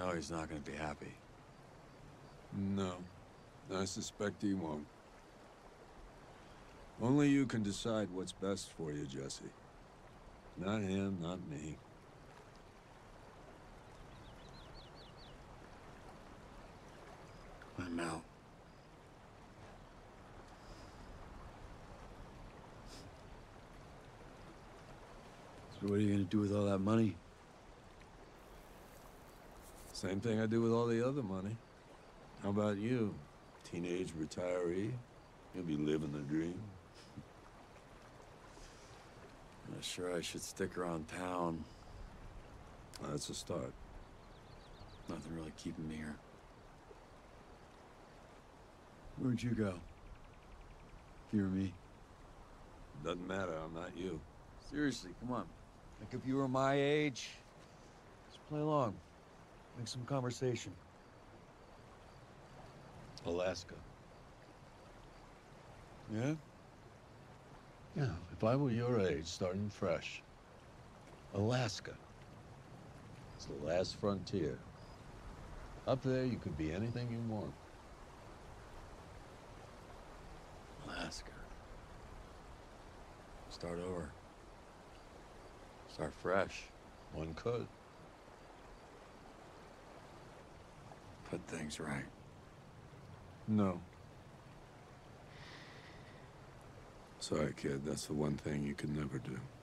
know he's not gonna be happy. No, I suspect he won't. Only you can decide what's best for you, Jesse. Not him, not me. I'm out. So what are you gonna do with all that money? Same thing I do with all the other money. How about you? Teenage retiree? You'll be living the dream. I'm not sure I should stick around town. That's a start. Nothing really keeping me here. Where'd you go? If you were me. Doesn't matter, I'm not you. Seriously, come on. Like if you were my age, just play along. Make some conversation. Alaska. Yeah? Yeah, if I were your age, starting fresh. Alaska. It's the last frontier. Up there, you could be anything you want. Alaska. Start over. Start fresh. One could. Put things right. No. Sorry, kid. That's the one thing you can never do.